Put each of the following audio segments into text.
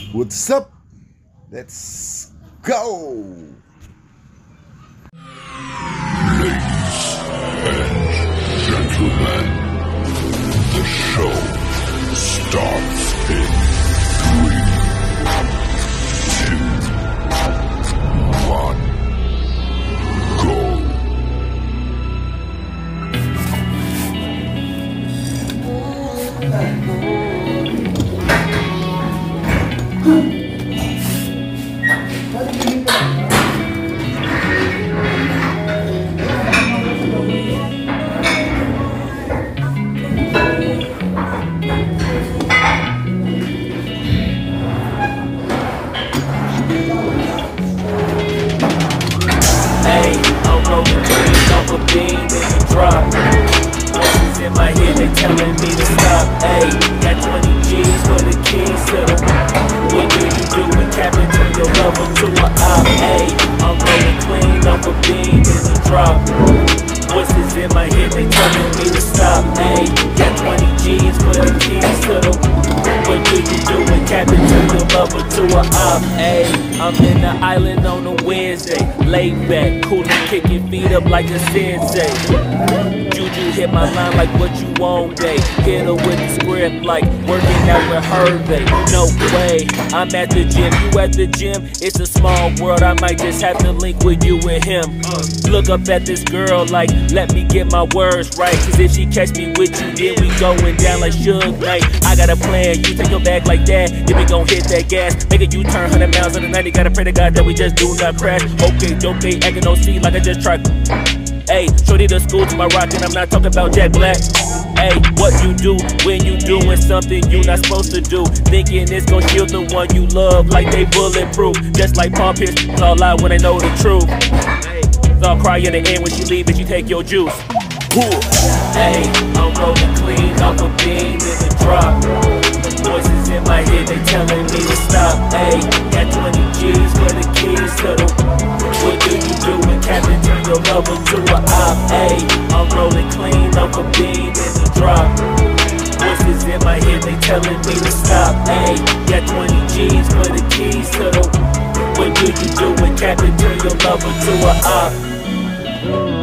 What's up? Let's go! Ladies and gentlemen, the show starts in 3, 2, 1, go! In my head, they telling me to stop. Ayy, got 20 G's for the keys to the. What do you do when Captain turn your lover to a op? Ayy, I'm rolling clean off a beam in the drop. Voices in my head, they telling me to stop. Ayy, got 20 G's for the keys to the. What do you do when Captain turn your lover to a op? Ayy, I'm in the island on a Wednesday, laid back, coolin', kicking feet up like a sensei. Juju hit my line like what you want, babe. Hit her with the script like working out with her, babe. No way, I'm at the gym, you at the gym. It's a small world, I might just have to link with you and him. Look up at this girl like, let me get my words right. Cause if she catch me with you, then we going down like Suge Knight. I got a plan, you take your bag like that, then we gon' hit that gas. Make a U-turn 100 miles in the night. Gotta pray to God that we just do not crash. Okay, acting no C like I just tried. Ayy, shorty the school to my rock and I'm not talking about Jack Black. Ayy, what you do when you doing something you not supposed to do? Thinking it's gon' shield the one you love like they bulletproof. Just like Paul Pierce, all out when they know the truth. They'll cry in the end when she leave and she take your juice. Ayy, I'm rolling clean off a beam in the drop. Voices in my head, they telling me to stop. Ayy, got 20 G's for the keys to the. What do you do when Captain turn your lover to a op? Ayy, I'm rolling clean off a beam in the drop. Voices in my head, they telling me to stop. Ayy, got 20 G's for the keys to the. What do you do when Captain turn your lover to a op?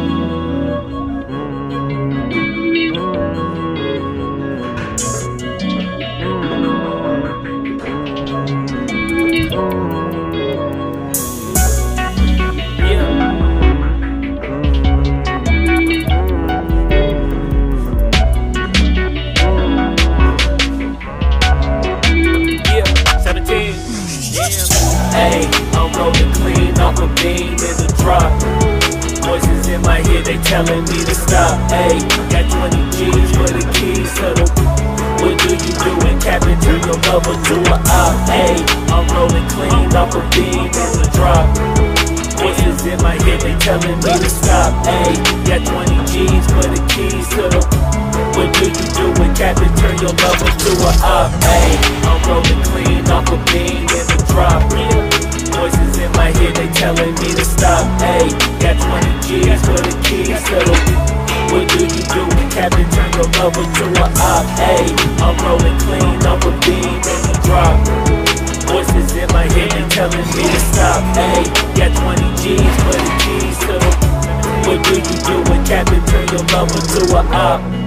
Ayy, I'm rolling clean off a beam in the drop. Voices in my head, they telling me to stop. Ayy, got 20 G's for the keys to the. What do you do when Captain turn your lover to a op? Ayy, I'm rolling clean off a beam in the drop. Voices in my head, they telling me to stop. Ayy, got 20 G's for the keys to the. What do you do when Captain turn your lover to a op? Ayy, I'm rolling clean off a beam in the drop. Voices in my head, they telling me to stop. Ayy, got 20 G's for the keys to the. What do you do when Captain turn your lover to a op? Ayy, I'm rolling clean off a beam in the drop. Voices in my head, they telling me to stop. Ayy, got 20 G's for the keys to the. What do you do when Captain turn your lover to a op?